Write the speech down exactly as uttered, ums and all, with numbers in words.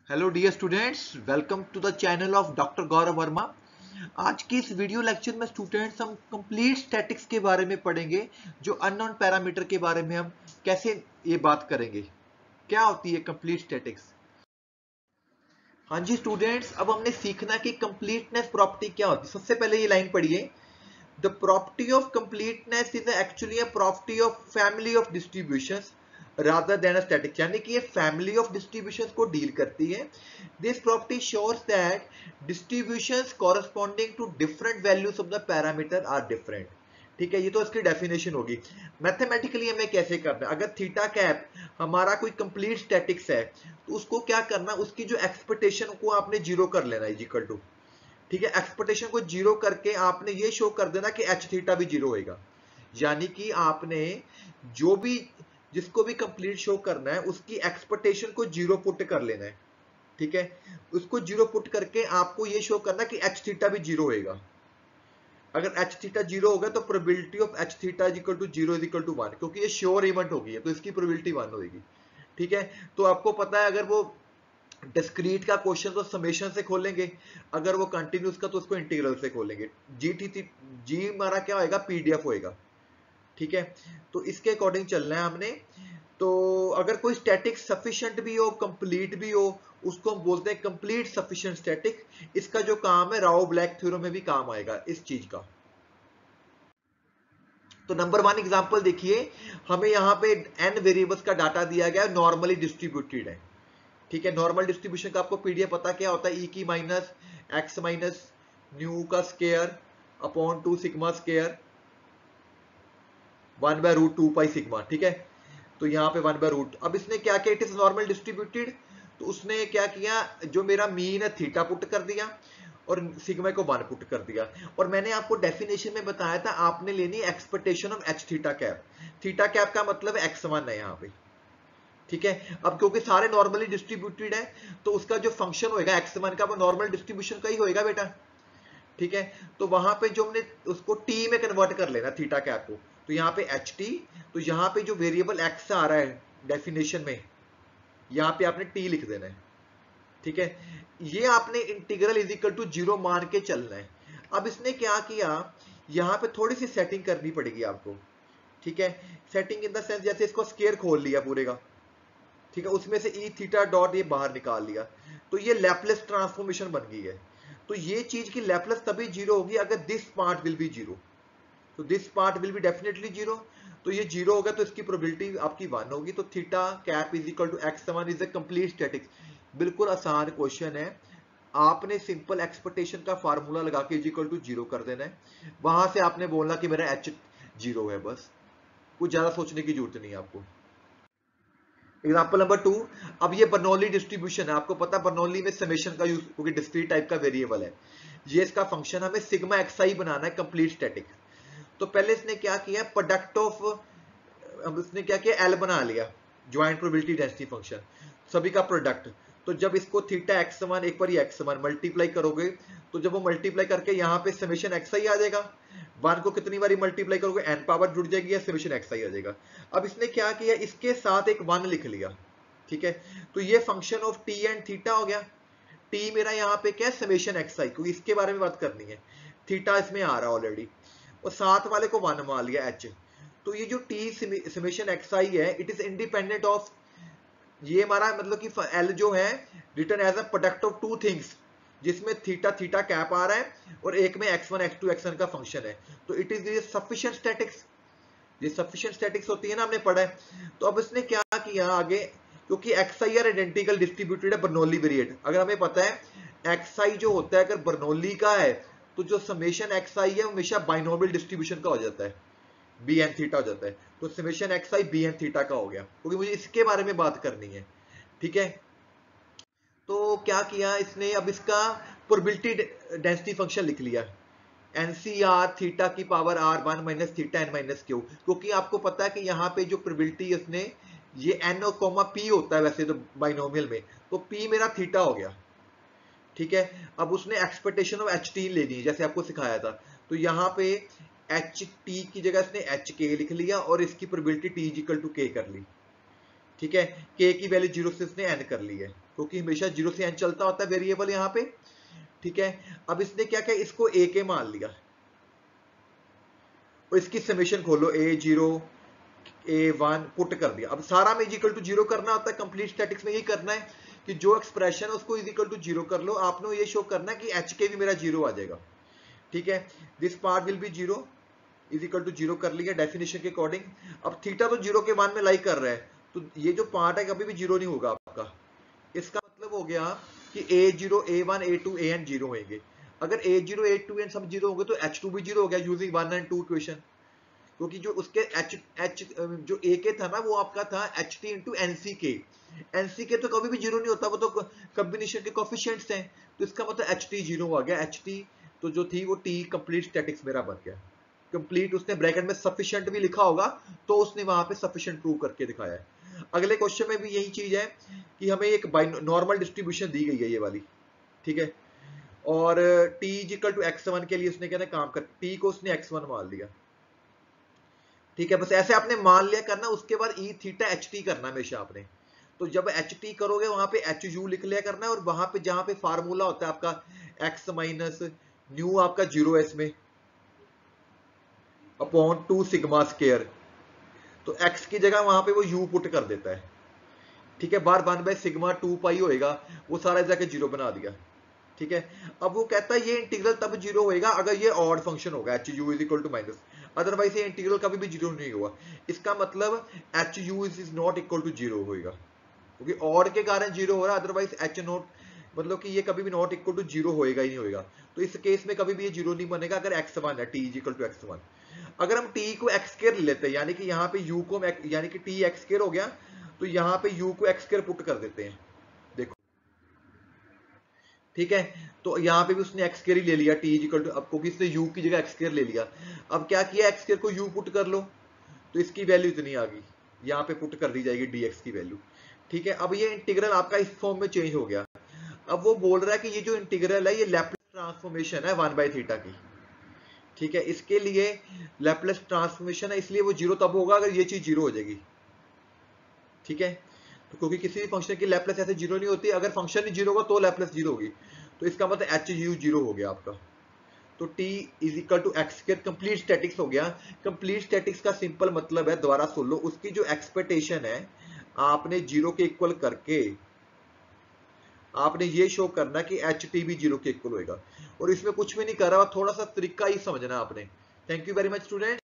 Hello dear students, welcome to the channel of doctor Gaurav Varma. आज की इस वीडियो लेक्चर में स्टूडेंट्स हम कंप्लीट स्टैटिक्स के बारे में पढ़ेंगे। जो अननोन पैरामीटर के बारे में हम कैसे ये बात करेंगे, क्या होती है कंप्लीट स्टैटिक्स। हाँ जी स्टूडेंट्स, अब हमने सीखना कि कंप्लीटनेस प्रॉपर्टी क्या होती है। सबसे पहले ये लाइन पढ़िए, the property of completeness is actually a property of family of distributions rather than a static, यानी कि ये फैमिली ऑफ डिस्ट्रीब्यूशंस को डील करती है। दिस प्रॉपर्टी शोर्स that distributions corresponding to different values of the parameter are different. ठीक है, ये तो इसकी डेफिनेशन होगी। मैथमेटिकली हमें कैसे करना है, अगर थीटा कैप हमारा कोई कंप्लीट स्टैटिक्स है तो उसको क्या करना, उसकी जो एक्सपेक्टेशन को आपने जीरो कर लेना इज इक्वल टू, ठीक है, एक्सपेक्टेशन को जीरो करके आपने ये शो कर देना कि एच थीटा भी जीरो होएगा। यानी कि आपने जो भी जिसको भी कंप्लीट शो करना है उसकी एक्सपेक्टेशन को जीरो पुट कर लेना है। ठीक है, उसको जीरो पुट करके आपको ये शो करना कि एच थीटा भी जीरो होएगा। अगर एच थीटा जीरो होगा तो probability of H theta is equal to zero is equal to one, क्योंकि ये श्योर इवेंट होगी है तो इसकी प्रोबेबिलिटी वन होगी। ठीक है, तो आपको पता है अगर वो डिस्क्रीट का क्वेश्चन तो समेशन से खोलेंगे, अगर वो कंटिन्यूस का तो उसको इंटीग्रल से खोलेंगे। जी टी जी हमारा क्या होएगा, पीडीएफ होएगा। ठीक है, तो इसके अकॉर्डिंग चलना है हमने। तो अगर कोई स्टैटिक सफिशिएंट भी हो, कंप्लीट भी हो, उसको हम बोलते हैं कंप्लीट सफिशिएंट स्टैटिक। इसका जो काम है राव ब्लैक थ्योरम में भी काम आएगा इस चीज का। तो नंबर वन एग्जांपल देखिए, हमें यहाँ पे एन वेरिएबल्स का डाटा दिया गया है, नॉर्मली डिस्ट्रीब्यूटेड है। ठीक है, नॉर्मल डिस्ट्रीब्यूशन का आपको पीडीएफ पता क्या होता है, ई की माइनस एक्स माइनस न्यू का square upon two sigma square one by root two pi sigma. ठीक है, तो यहाँ पे वन बाय रूट। अब इसने क्या किया, इट इज नॉर्मल डिस्ट्रीब्यूटेड, तो उसने क्या किया, जो मेरा मीन है थीटा पुट कर दिया और सिग्मा को वन पुट कर दिया। और मैंने आपको डेफिनेशन में बताया था आपने लेनी expectation of H theta cap. Theta cap का मतलब एक्स वन है यहाँ पे। ठीक है, अब क्योंकि सारे नॉर्मली डिस्ट्रीब्यूटेड है तो उसका जो फंक्शन होएगा एक्स वन का वो नॉर्मल डिस्ट्रीब्यूशन का ही होएगा बेटा। ठीक है, तो वहां पे जो हमने उसको टी में कन्वर्ट कर लेना थीटा कैप को, तो यहाँ पे एच टी, तो यहाँ पे जो वेरिएबल एक्स आ रहा है डेफिनेशन में, यहाँ पे आपने टी लिख देना है। ठीक है, ये आपने integral is equal to zero मान के चलना है। अब इसने क्या किया, यहाँ पे थोड़ी सी सेटिंग करनी पड़ेगी आपको। ठीक है, सेटिंग इन द सेंस जैसे इसको स्केयर खोल लिया पूरे का। ठीक है, उसमें से ई थीटा डॉट ये बाहर निकाल लिया, तो ये लैपलेस ट्रांसफॉर्मेशन बन गई है। तो ये चीज की लैपलेस तभी जीरो होगी अगर this part will be zero, तो this part will be definitely zero. तो ये जीरो होगा तो इसकी प्रोबेबिलिटी आपकी वन होगी। तो theta cap is equal to x one is a complete static. बिल्कुल आसान क्वेश्चन है, आपने सिंपल एक्सपेक्टेशन का फार्मूला लगा के इज इक्वल टू जीरो कर देना है। वहां से आपने बोलना कि मेरा एच जीरो है, बस कुछ ज्यादा सोचने की जरूरत नहीं है आपको। एग्जाम्पल नंबर टू, अब ये बर्नौली डिस्ट्रीब्यूशन है, आपको पता बर्नौली में समेशन का यूज, क्योंकि डिस्क्रीट टाइप का वेरिएबल है ये, इसका फंक्शन हमें सिग्मा एक्सआई बनाना है कंप्लीट स्टैटिक। तो पहले इसने क्या किया, प्रोडक्ट ऑफ, अब इसने क्या किया, एल बना लिया, ज्वाइंट प्रोबेबिलिटी डेंसिटी फंक्शन, सभी का प्रोडक्ट। तो जब इसको थीटा एक्स वन एक बार एक्स वन मल्टीप्लाई करोगे, तो जब वो मल्टीप्लाई करके यहाँ पे समेशन एक्स आई आ जाएगा, वन को कितनी बार मल्टीप्लाई करोगे एन पावर जुड़ जाएगी या समेशन एक्स आई आ जाएगा। अब इसने क्या किया, इसके साथ एक वन लिख लिया। ठीक है, तो ये function of t and theta हो गया। टी मेरा यहाँ पे क्या है, समेशन एक्स आई, क्योंकि इसके बारे में बात करनी है। थीटा इसमें आ रहा ऑलरेडी, और साथ वाले को वन मान लिया एच। तो ये जो टी समेशन एक्स आई है, इट इज इंडिपेंडेंट ऑफ, ये हमारा मतलब कि एल जो है return as a product of two things, जिसमें थीटा थीटा कैप आ रहा है और एक में x one x two x one का फंक्शन है। तो इट इज सफिशिएंट स्टैटिक्स। ये सफिशिएंट स्टैटिक्स होती है ना, हमने पढ़ा है। तो अब इसने क्या किया आगे, क्योंकि x i are identical distributed है बर्नौली वेरिएट, अगर हमें पता है एक्स आई जो होता है अगर बर्नौली का है तो जो समेशन एक्स आई है हमेशा बाइनोमियल डिस्ट्रीब्यूशन का हो जाता है, बी एन थीटा हो जाता है। तो summation x i b n theta का हो गया, क्योंकि मुझे इसके बारे में बात करनी है। ठीक है, तो क्या किया इसने, अब इसका प्रोबेबिलिटी डेंसिटी फंक्शन लिख लिया, एनसीआर थीटा की power r one minus theta n minus q, क्योंकि आपको पता है कि यहाँ पे जो प्रोबेबिलिटी उसने, ये एन और कोमा पी होता है वैसे तो बाइनोमियल में, तो पी मेरा थीटा हो गया। ठीक है, अब उसने एक्सपेक्टेशन ऑफ एच टी लेनी है जैसे आपको सिखाया था, तो यहाँ पे एच टी की जगह इसने एच के लिख लिया और इसकी probability t is equal to k कर ली। ठीक है, के की वैल्यू जीरो से इसने एन कर ली है, क्योंकि हमेशा जीरो से एन चलता होता है वेरिएबल यहाँ पे। ठीक है, अब इसने क्या किया, इसको ए के मान लिया और इसकी समेशन खोलो, a zero a one put कर दिया। अब सारा में इजिकल टू जीरो करना होता है, कंप्लीट स्टैटिक्स में यही करना है कि जो एक्सप्रेशन है उसको इजिकल टू जीरो कर लो। आपने ये शो करना है कि एच के भी मेरा जीरो आ जाएगा। ठीक है, this part will be zero is equal to zero कर लिया डेफिनेशन के अकॉर्डिंग। अब थीटा तो जीरो के मान में लाई कर रहा है, तो ये जो पार्ट है कभी भी जीरो नहीं होगा आपका। इसका मतलब हो गया कि a zero a one a two a n zero होंगे। अगर a zero a two n सब जीरो होंगे तो एच टू भी जीरो हो गया using one and two equation, क्योंकि जो उसके एच एच जो ए के था ना वो आपका था h t into n c k. N c के तो कभी भी जीरो नहीं होता, वो तो कॉम्बिनेशन के कोफिशिएंट्स हैं, तो इसका मतलब एच टी जीरो आ गया। एच टी तो जो थी वो टी कंप्लीट स्टैटिक्स मेरा बन गया। कंप्लीट उसने ब्रैकेट में सफिशिएंट भी लिखा होगा तो उसने वहां पे सफिशिएंट प्रूव करके दिखाया है। अगले क्वेश्चन में भी यही चीज है कि हमें एक नॉर्मल डिस्ट्रीब्यूशन दी गई है ये वाली। ठीक है, और t equal to x one के लिए उसने कहना काम कर, t को उसने एक्स वन मान लिया। ठीक है, बस ऐसे आपने मान लिया करना, उसके बाद ई थीटा एच टी करना हमेशा आपने। तो जब एच टी करोगे वहां पे एच यू लिख लिया करना है, और वहां पे जहां पे फार्मूला होता है आपका एक्स माइनस न्यू आपका जीरो है इसमें अपॉन टू सिग्मा स्केयर, तो x की जगह वहां पे वो u पुट कर देता है। ठीक है, बार one by sigma two pi होएगा, वो सारा जाके जीरो बना दिया। ठीक है, अब वो कहता है ये इंटीग्रल तब जीरो होएगा अगर ये ऑड फंक्शन होगा h u is equal to minus, otherwise ये इंटीग्रल कभी भी जीरो नहीं होगा। इसका मतलब h u is not equal to zero होएगा, क्योंकि ऑड के कारण जीरो हो रहा है, अदरवाइज एच नॉट मतलब कि ये कभी भी नॉट इक्वल टू जीरो होएगा ही नहीं होएगा। तो इस केस में कभी भी ये जीरो नहीं बनेगा अगर एक्स वन है, t is equal to x one. अगर हम t को एक्स स्क्वायर लेते हैं, यानी कि यहाँ पे u को यानी कि t एक्स स्क्वायर हो गया, तो यहाँ पे u को एक्स स्क्वायर पुट कर देते हैं। देखो, ठीक है, तो यहाँ पे भी उसने एक्स स्क्वायर ही ले लिया, t इक्वल टू, अब क्योंकि इसने u की जगह एक्स स्क्वायर ले लिया। अब क्या किया, एक्स स्क्वायर को u पुट कर लो, तो इसकी वैल्यू इतनी आ गई, यहाँ पे पुट कर दी जाएगी dx की वैल्यू। ठीक है, अब ये इंटीग्रल आपका इस फॉर्म में चेंज हो गया। अब वो बोल रहा है कि ये जो इंटीग्रल है ये लैप्लेस ट्रांसफॉर्मेशन है वन बाय थीटा की। ठीक है, इसके लिए लैप्लेस ट्रांसफॉर्मेशन है, इसलिए वो जीरो तब होगा अगर ये चीज जीरो हो जाएगी। ठीक है, तो क्योंकि किसी भी फंक्शन की लैप्लेस ऐसे जीरो नहीं होती, अगर फंक्शन ही जीरो होगा तो लैप्लेस जीरो होगी, तो इसका मतलब एच यू जीरो हो गया आपका। तो t is equal to x square complete statistics हो गया। कंप्लीट स्टैटिक्स का सिंपल मतलब है, दोबारा सुन लो, उसकी जो एक्सपेक्टेशन है आपने जीरो के इक्वल करके आपने ये शो करना कि एच टी भी जीरो के इक्वल होएगा, और इसमें कुछ भी नहीं कर रहा, थोड़ा सा तरीका ही समझना आपने। Thank you very much student.